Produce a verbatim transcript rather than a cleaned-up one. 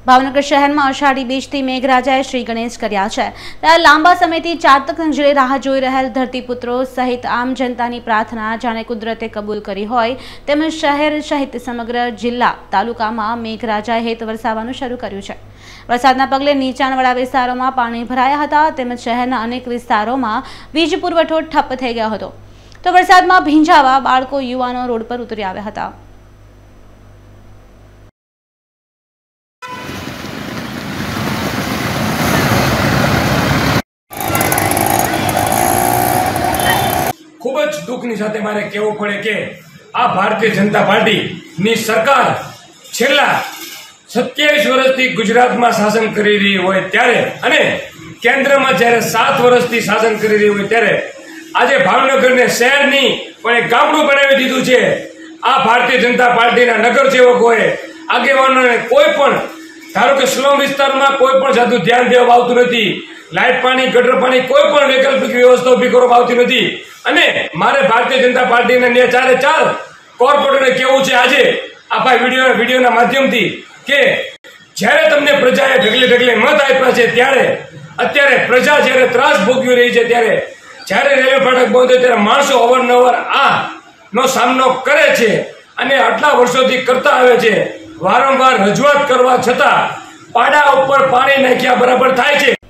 ભાવનગર શહેરમાં અષાઢી બીજથી મેઘરાજાએ શ્રી ગણેશ કર્યા છે ત્યારે લાંબા સમયથી ચાતક નજરે રાહ જોઈ રહેલ ધરતીપુત્રો સહિત આમ જનતાની પ્રાર્થના જાણે કુદરતે કબૂલ કરી હોય તેમજ શહેર સહિત સમગ્ર જિલ્લા તાલુકામાં મેઘરાજાએ હેત વરસાવવાનું શરૂ કર્યું છે। વરસાદના પગલે નીચાણવાળા વિસ્તારોમાં પાણી ભરાયા હતા તેમજ શહેરના અનેક વિસ્તારોમાં વીજ પુરવઠો ઠપ થઈ ગયો હતો તો વરસાદમાં ભીંજાવા બાળકો યુવાનો રોડ પર ઉતરી આવ્યા હતા। खूब ज दुखनी साथे मारे कहेवुं पड़े के आ भारतीय जनता पार्टी नी सरकार छेल्ला सत्यावीस वर्षथी गुजरातमां शासन करी रही होय त्यारे अने केन्द्रमां ज्यारे सात वर्षथी शासन करी रही होय त्यारे आजे भावनगरने शहेरनी पण एक गामडुं बनावी दीधुं छे। आ भारतीय जनता पार्टीना नगरसेवकोए आगेवानोने कोई पण धारो के स्लम विस्तारमां कोई पण जातनुं ध्यान देवामां आवतुं नथी। लाइट पानी गटर पानी कोई पण वैकल्पिक व्यवस्था उभी करवामां आवती नथी अने मारे भारतीय जनता पार्टी ने चारे चार कोर्पोरेटरने कहेवुं छे आजे आ भाई विडियो विडियोना माध्यमथी के ज्यारे तमने प्रजाए ढगले ढगले मत आप्या छे त्यारे अत्यारे प्रजा ज्यारे त्रास भोगवी रही छे त्यारे ज्यारे रेलवे फाटक बंध होय त्यारे माणसो अवरनवर आ नो सामनो करे छे अने आटला वर्षोथी करता आवे छे। वारंवार रजूआत करवा छतां पाड़ा उपर पाणी नाख्या बराबर थाय छे।